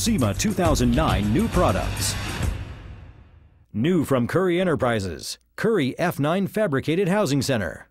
SEMA 2009 new products. New from Currie Enterprises, Currie F9 Fabricated Housing Center.